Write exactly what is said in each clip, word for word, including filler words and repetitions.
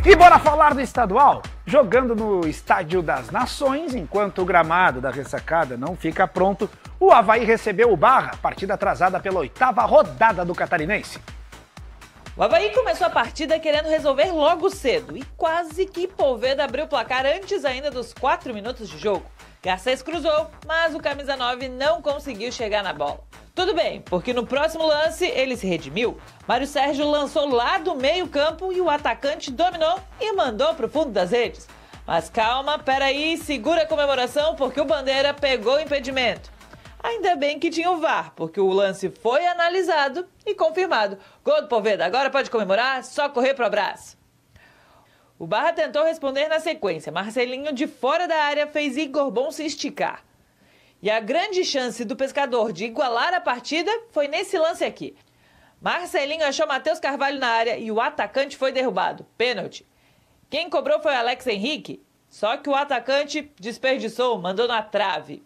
E bora falar do estadual? Jogando no Estádio das Nações, enquanto o gramado da ressacada não fica pronto, o Avaí recebeu o Barra, partida atrasada pela oitava rodada do Catarinense. O Avaí começou a partida querendo resolver logo cedo e quase que Poveda abriu o placar antes ainda dos quatro minutos de jogo. Garcês cruzou, mas o camisa nove não conseguiu chegar na bola. Tudo bem, porque no próximo lance ele se redimiu. Mário Sérgio lançou lá do meio campo e o atacante dominou e mandou para o fundo das redes. Mas calma, peraí, segura a comemoração porque o Bandeira pegou o impedimento. Ainda bem que tinha o V A R, porque o lance foi analisado e confirmado. Gol do Poveda, agora pode comemorar, só correr pro abraço. O Barra tentou responder na sequência. Marcelinho, de fora da área, fez Igor Bom se esticar. E a grande chance do Pescador de igualar a partida foi nesse lance aqui. Marcelinho achou Matheus Carvalho na área e o atacante foi derrubado. Pênalti. Quem cobrou foi Alex Henrique, só que o atacante desperdiçou, mandou na trave.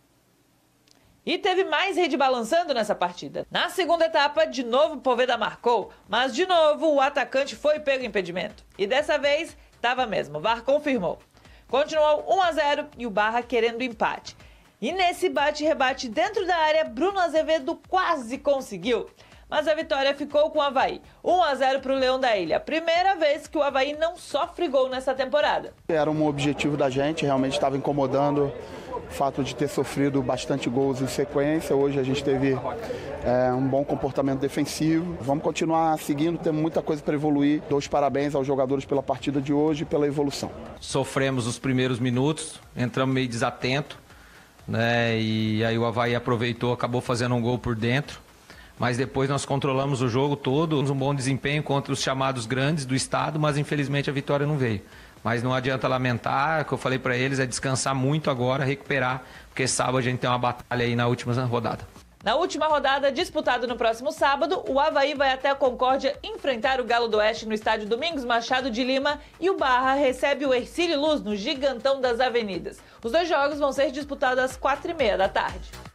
E teve mais rede balançando nessa partida. Na segunda etapa, de novo Poveda marcou, mas de novo o atacante foi pego impedimento. E dessa vez, estava mesmo, o V A R confirmou. Continuou um a zero e o Barra querendo empate. E nesse bate-rebate dentro da área, Bruno Azevedo quase conseguiu. Mas a vitória ficou com o Avaí. um a zero para o Leão da Ilha. Primeira vez que o Avaí não sofre gol nessa temporada. Era um objetivo da gente, realmente estava incomodando o fato de ter sofrido bastante gols em sequência. Hoje a gente teve é, um bom comportamento defensivo. Vamos continuar seguindo, temos muita coisa para evoluir. Dou os parabéns aos jogadores pela partida de hoje e pela evolução. Sofremos os primeiros minutos, entramos meio desatento, né? E aí o Avaí aproveitou, acabou fazendo um gol por dentro. Mas depois nós controlamos o jogo todo, um bom desempenho contra os chamados grandes do estado, mas infelizmente a vitória não veio. Mas não adianta lamentar, o que eu falei para eles é descansar muito agora, recuperar, porque sábado a gente tem uma batalha aí na última rodada. Na última rodada, disputada no próximo sábado, o Avaí vai até a Concórdia enfrentar o Galo do Oeste no estádio Domingos Machado de Lima e o Barra recebe o Ercílio Luz no Gigantão das Avenidas. Os dois jogos vão ser disputados às quatro e meia da tarde.